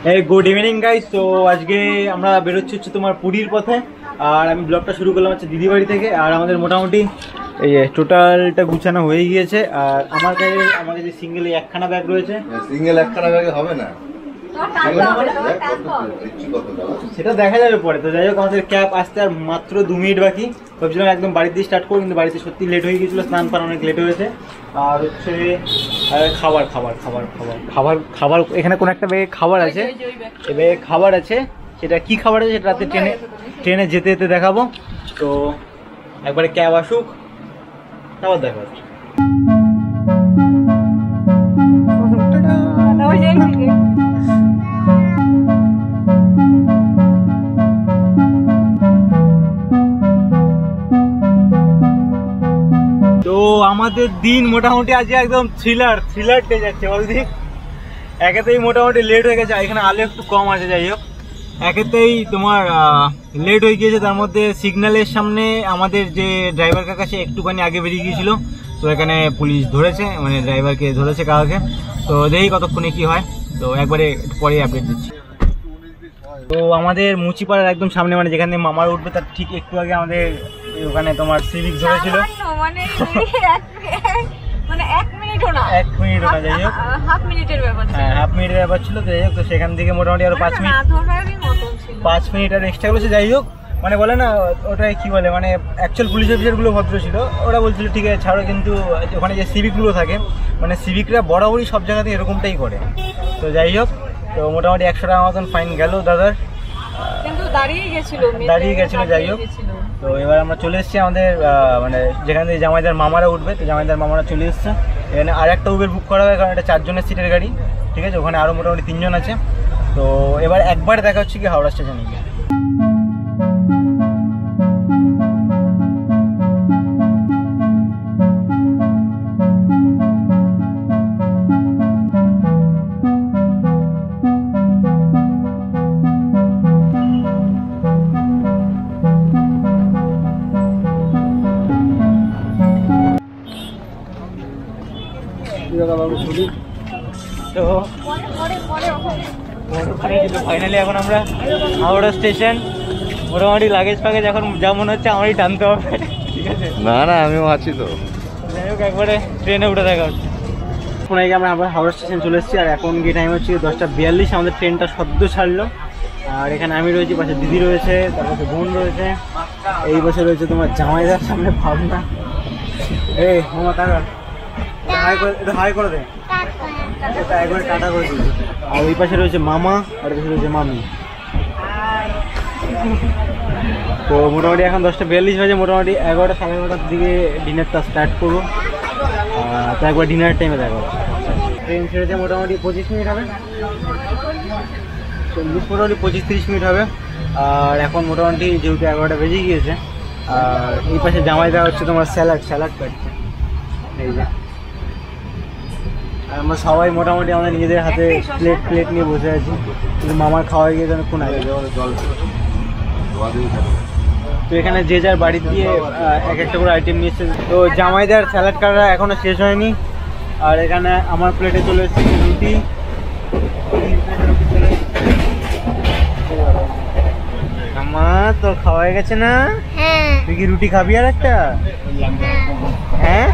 এই good evening guys. তো আজকে আমরা বেরোচ্ছি হচ্ছে তোমার পুরীর পথে। আর আমি ব্লগটা শুরু করলাম হচ্ছে দিদি বাড়ি থেকে। আর আমাদের মোটামুটি এই টোটালটা গুছানো হয়ে গিয়েছে। আর আমার কাছে সিঙ্গেল একখানা ব্যাগ রয়েছে। সিঙ্গেল একখানা ব্যাগে হবে না, সেটা দেখা যাবে পরে। তো যাই হোক, আমাদের ক্যাব আসতে আর মাত্র 2 মিনিট বাকি। ভাবছিলাম একদম বাড়িতে স্টার্ট করবো, কিন্তু বাড়িতে সত্যি লেট হয়ে গিয়েছিলো, স্নান পান অনেক লেট হয়েছে। আর হচ্ছে খাবার খাবার খাবার খাবার খাবার খাবার এখানে কোনো একটা ব্যাগে খাবার আছে, এ ব্যাগে খাবার আছে। সেটা কি খাবার আছে সেটা রাতে ট্রেনে যেতে যেতে দেখাবো। তো একবারে ক্যাব আসুক, তারপর দেখা যাচ্ছে। তো আমাদের দিন মোটামুটি আজকে একদম থ্রিলার ডে যাচ্ছে বলছি। একেতেই মোটামুটি লেট হয়ে গেছে, এখানে আলো একটু কম আছে। যাই হোক, একেতেই তোমার লেট হয়ে গিয়েছে। তার মধ্যে সিগন্যালের সামনে আমাদের যে ড্রাইভার কাকা সে একটুখানি আগে বেরিয়ে গিয়েছিল। তো এখানে পুলিশ ধরেছে, মানে ড্রাইভারকে ধরেছে কাকাকে। তো দেখি কতক্ষণে কি হয়, তো একবারে পরে আপডেট দিচ্ছি। তো আমাদের মুচিপাড়ার একদম সামনে, মানে যেখানে মামার উঠবে তার ঠিক একটু আগে আমাদের ওখানে তোমার সিভিক ধরেছিল। মানে 1 মিনিটও না, যাই হোক হাফ মিনিটের ব্যাপার ছিল। হ্যাঁ, হাফ মিনিটের ব্যাপার ছিল। তো যাই হোক, তো সেখান থেকে মোটামুটি আরো 5 মিনিট আর এক্সট্রা করেছে। যাই হোক, মানে বলে না ওটাই কি বলে, মানে অ্যাকচুয়াল পুলিশ অফিসারগুলো ভদ্র ছিল। ওরা বলছিল ঠিক আছে ছাড়ো, কিন্তু ওখানে যে সিভিকগুলো থাকে, মানে সিভিকরা বরাবরই সব জায়গাতে এরকমটাই করে। তো যাই হোক, তো মোটামুটি 100 টাকা মতন ফাইন গেল দাদার, কিন্তু দাঁড়িয়ে গেছিল। যাই হোক, তো এবার আমরা চলে এসেছি আমাদের মানে যেখান থেকে জামাইদার মামারা উঠবে। তো জামাইদার মামারা চলে এসছে। এখানে আর একটা উবের বুক করা হবে, কারণ এটা 4 জনের সিটের গাড়ি, ঠিক আছে। ওখানে আরও মোটামুটি 3 জন আছে। তো এবার একবার দেখা হচ্ছে কি হাওড়া স্টেশনে গিয়ে। তো ফাইনালি এখন আমরা হাওড়া স্টেশন। মোটামুটি লাগেজ ফাগেজ এখন যা মনে হচ্ছে আমারই টানতে হবে, ঠিক আছে। না না আমিও আছি তো। যাই হোক, একবারে ট্রেনে উঠে দেখা হচ্ছে। এখন আগে আমরা হাওড়া স্টেশন চলে এসেছি। আর এখন গিয়ে টাইম হচ্ছে 10:42। আমাদের ট্রেনটা সদ্য ছাড়লো। আর এখানে আমি রয়েছি, পাশে দিদি রয়েছে, তার পাশে বোন রয়েছে, এই পাশে রয়েছে তোমার জামাইদার সামনে ভাবনা। এই মামা টাকা হাই করে দে, একবারে টাটা করে দিই। আর ওই পাশে রয়েছে মামা, আর ওই পাশে রয়েছে মামি। তো মোটামুটি এখন 10:42 বাজে। মোটামুটি 11টা সাড়ে 11টার দিকে ডিনারটা স্টার্ট করবো। তো একবার ডিনার টাইমে দেখা হচ্ছে। ট্রেন ছেড়েছে মোটামুটি 25 মিনিট হবে, মোটামুটি 25-30 মিনিট হবে। আর এখন মোটামুটি যেহেতু 11টা বেজে গিয়েছে। আর এই পাশে জামাই দেওয়া হচ্ছে তোমার স্যালাড কাটছে, এই যে। আর আমরা সবাই মোটামুটি আমাদের নিজেদের হাতে প্লেট নিয়ে বসে আছি, কিন্তু মামার খাওয়া গিয়ে যেন কোন আগে জল। তো এখানে যে যার বাড়ি দিয়ে এক একটা করে আইটেম নিয়েছে। তো জামাইদার স্যালাড কাটা এখনো শেষ হয়নি। আর এখানে আমার প্লেটে চলে এসেছে রুটি। আমার তো খাওয়া হয়ে গেছে না? তুই কি রুটি খাবি আর একটা? হ্যাঁ,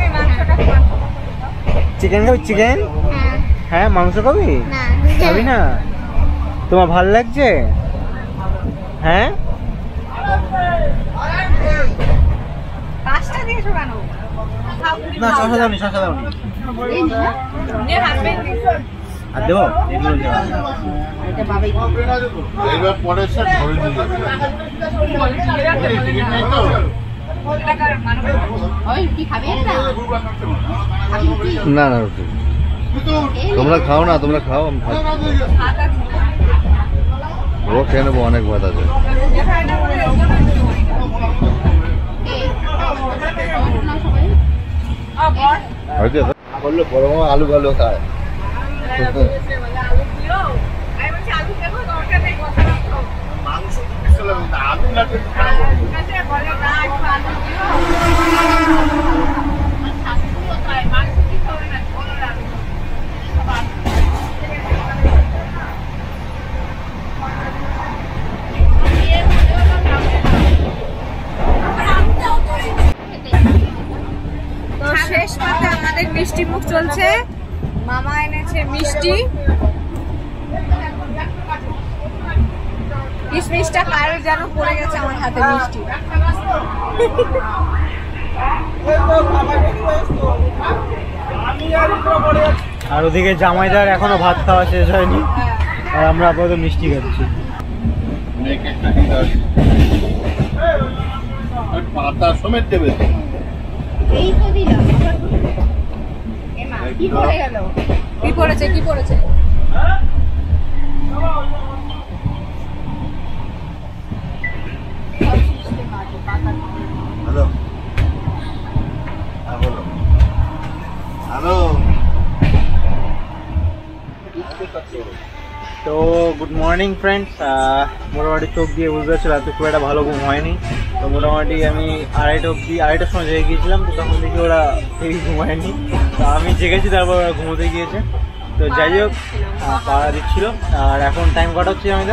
চিকেন খাবি? চিকেন? হ্যাঁ, মাংস খাবি? খাবি না? তোমার ভাল লাগছে? হ্যাঁ, না শশা দাওনি, আর দেবো না না রুটি তোমরা খাও না, তোমরা খাও, আমি খাই। ও খেয়ে নেবো, অনেক ভাত আছে। বললো বড় মামা আলু ভালো খায়। মিষ্টি মুখ চলছে। মামা এনেছে মিষ্টি, কিশমিশটা কারোর যেন পড়ে গেছে আমার হাতে মিষ্টি। আর ওদিকে জামাইদার এখনো ভাত খাওয়া শেষ হয়নি, আর আমরা আপাতত মিষ্টি খাচ্ছি। পাতা সমেত দেবে। এই তো দিলাম। কি পড়ে গেল? কি পড়েছে? কি পড়েছে? হ্যালো বলো। হ্যালো তো গুড মর্নিং ফ্রেন্ডস। মোটামুটি চোখ দিয়ে বুঝতে পারছি রাতে খুব একটা ভালো ঘুম হয়নি। তো মোটামুটি আমি আড়াইটার সময় জেগে গিয়েছিলাম, তো তখন দেখি ওরা কেউই ঘুমায়নি। তো আমি জেগেছি, তারপর ওরা ঘুমোতে গিয়েছে। তো যাই হোক, পাড়া দিচ্ছিল। আর এখন টাইম কটা হচ্ছে আমি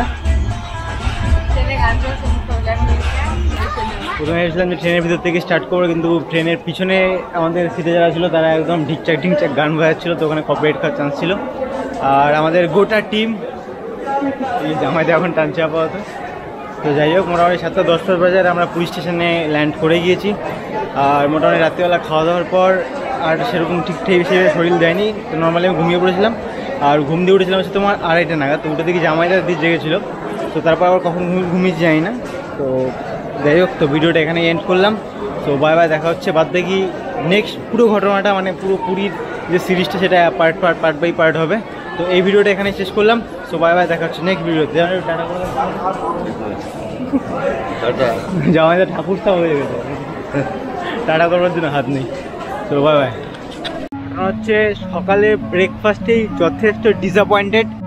প্রথমে ভেবেছিলাম যে ট্রেনের ভিতর থেকে স্টার্ট করবো, কিন্তু ট্রেনের পিছনে আমাদের সিটে যারা ছিল তারা একদম ঢিকচাক ঢিকচাক গান বাজাচ্ছিল, তো ওখানে কপিরাইট খাওয়ার চান্স ছিল। আর আমাদের গোটা টিম এই জামাইতে এখন টানছে আপাতত। তো যাই হোক, মোটামুটি 7:10 বাজে আমরা পুলিশ স্টেশনে ল্যান্ড করে গিয়েছি। আর মোটামুটি রাত্রিবেলা খাওয়া দাওয়ার পর আর সেরকম ঠিকঠাক হিসেবে শরীর দেয়নি। তো নর্মালি আমি ঘুমিয়ে পড়েছিলাম, আর ঘুম দিয়ে উঠেছিলাম হচ্ছে তোমার 2:30 নাগাদ। তো উঠে দেখি জামাইদার দিয়ে জেগেছিলো। তো তারপর আবার কখন ঘুমিয়ে যাই না। তো যাই হোক, তো ভিডিওটা এখানে এন্ড করলাম। তো বাই বাই, দেখা হচ্ছে বাদ দেখি নেক্সট পুরো ঘটনাটা, মানে পুরো পুরীর যে সিরিজটা সেটা পার্ট বাই পার্ট হবে। তো এই ভিডিওটা এখানে শেষ করলাম। সো বাই বাই, দেখা হচ্ছে নেক্সট ভিডিওতে। জামাইদার ঠাকুরটা হয়ে গেছে, টাটা করবার জন্য হাত নেই। তো বাই বাই। হচ্ছে সকালে ব্রেকফাস্টেই যথেষ্ট ডিসঅ্যাপয়েন্টেড।